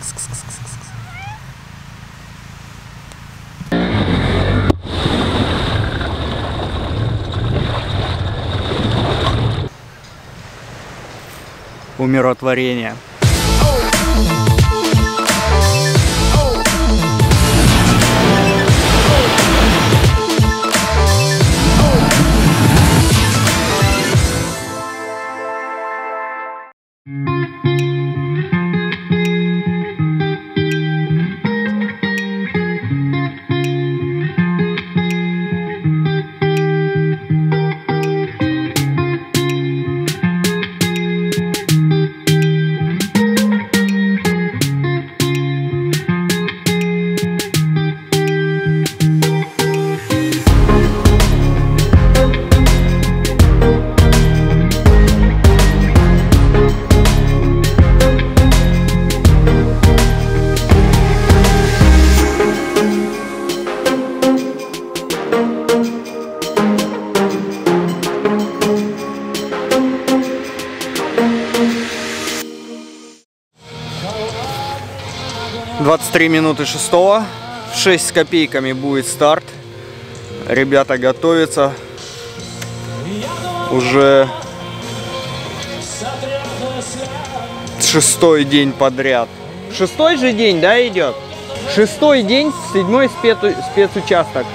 Умиротворение. Три минуты 6-го, 6 с копейками будет старт. Ребята готовятся. Уже 6-й день подряд. 6-й же день, да, идет? 6-й день, 7-й спецучасток.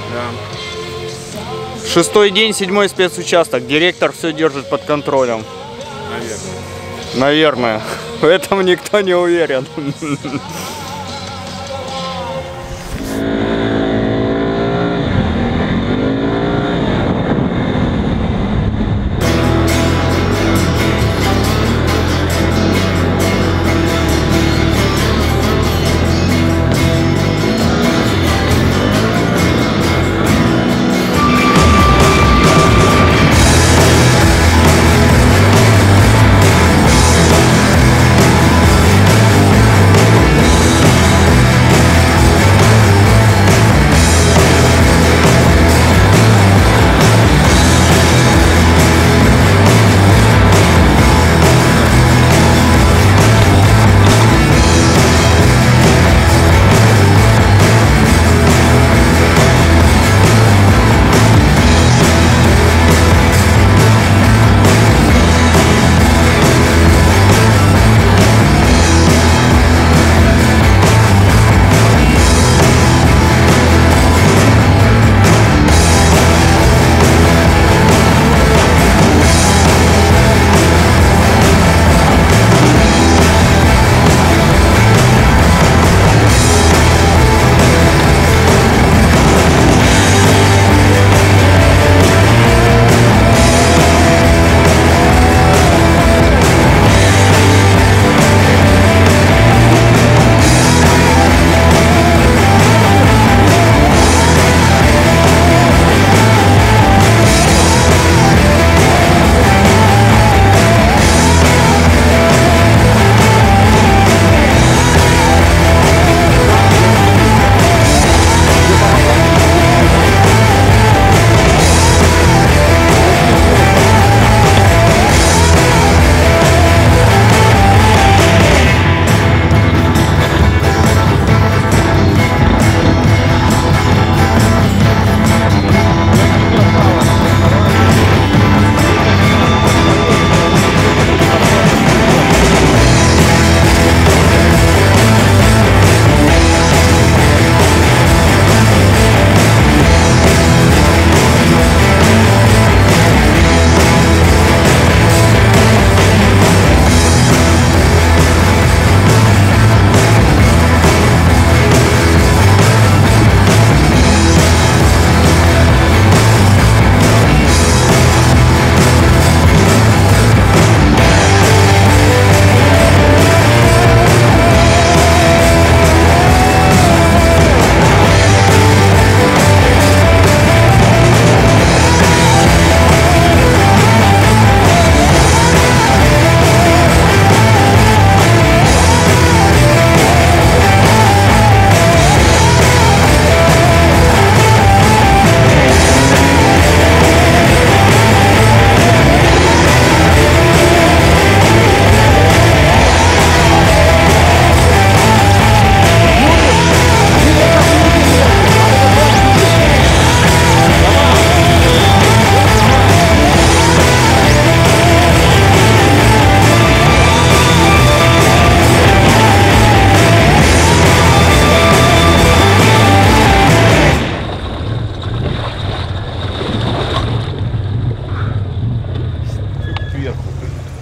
Да. 6-й день, 7-й спецучасток. Директор все держит под контролем. Наверное. В этом никто не уверен.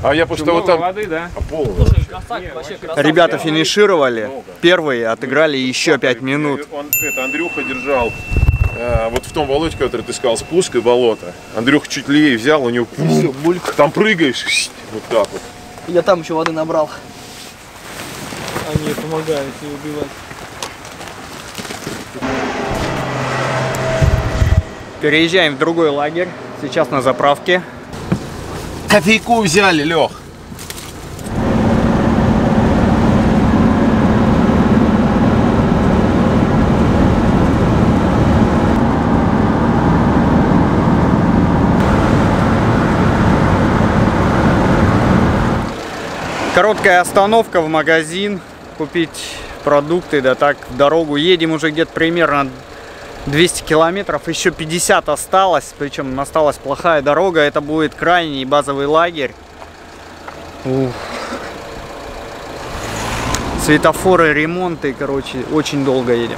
А я просто вот там... воды, да? Слушай, красавчик, вообще красавчик. Ребята финишировали. Первые отыграли еще 5 минут. Андрюха держал вот в том болоте, который ты сказал, спуск и болото. Андрюха чуть левее взял, у него Все, бульк. там прыгаешь, вот так вот. Я там еще воды набрал. Они помогают не убивать. Переезжаем в другой лагерь. Сейчас на заправке. Кофейку взяли, Лех. Короткая остановка в магазин. Купить продукты, да так в дорогу. Едем уже где-то примерно 200 километров, еще 50 осталось, причем осталась плохая дорога, это будет крайний базовый лагерь. Ух. Светофоры, ремонты, короче, очень долго едем.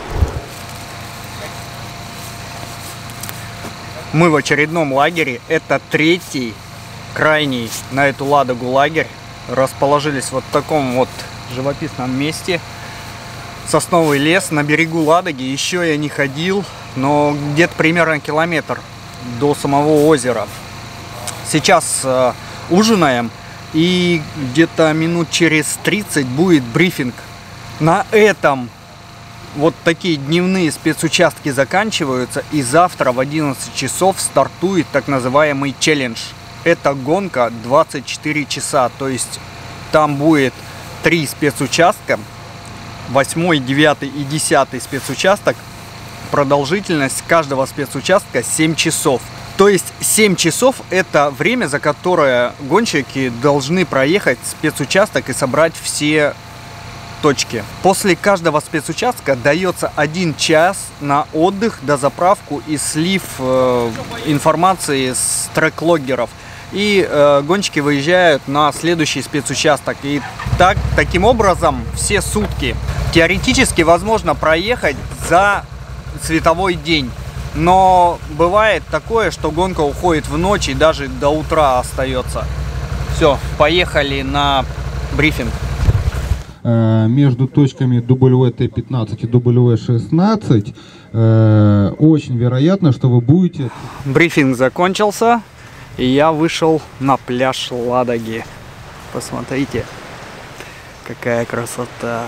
Мы в очередном лагере, это третий, крайний на эту Ладогу лагерь. Расположились вот в таком вот живописном месте. Сосновый лес на берегу Ладоги. Еще я не ходил, но где-то примерно километр до самого озера. Сейчас ужинаем, и где-то минут через 30 будет брифинг. На этом вот такие дневные спецучастки заканчиваются, и завтра в 11 часов стартует так называемый челлендж. Это гонка 24 часа, то есть там будет 3 спецучастка. 8, 9 и 10 спецучасток. Продолжительность каждого спецучастка 7 часов. То есть 7 часов это время, за которое гонщики должны проехать спецучасток и собрать все точки. После каждого спецучастка дается 1 час на отдых, дозаправку и слив информации с трек-логгеров. И гонщики выезжают на следующий спецучасток. И таким образом все сутки. Теоретически возможно проехать за световой день. Но бывает такое, что гонка уходит в ночь и даже до утра остается. Все, поехали на брифинг. Между точками WT15 и W16 очень вероятно, что вы будете... Брифинг закончился. И я вышел на пляж Ладоги. Посмотрите, какая красота.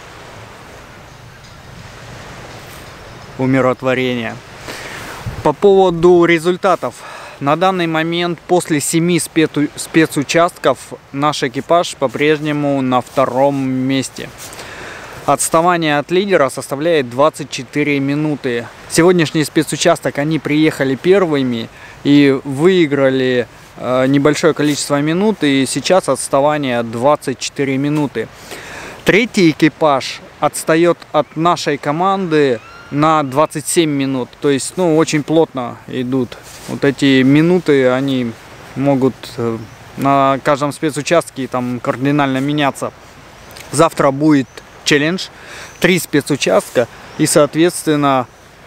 Умиротворение. По поводу результатов. На данный момент после 7 спецучастков наш экипаж по-прежнему на 2-м месте. Отставание от лидера составляет 24 минуты. Сегодняшний спецучасток они приехали первыми и выиграли небольшое количество минут, и сейчас отставание 24 минуты. Третий экипаж отстает от нашей команды на 27 минут, то есть очень плотно идут. Вот эти минуты, они могут на каждом спецучастке там кардинально меняться. Завтра будет челлендж, 3 спецучастка, и соответственно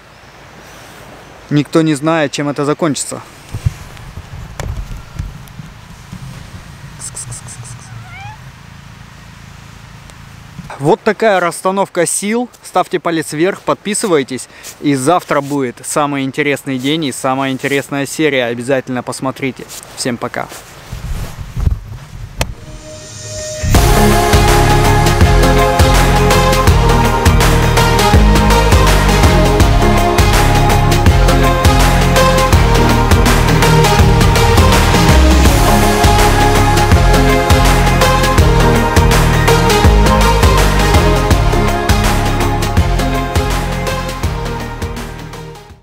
никто не знает, чем это закончится. Вот такая расстановка сил. Ставьте палец вверх, подписывайтесь. И завтра будет самый интересный день и самая интересная серия. Обязательно посмотрите. Всем пока.